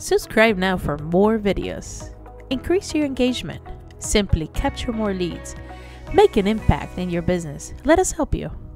Subscribe now for more videos. Increase your engagement. Simply capture more leads. Make an impact in your business. Let us help you.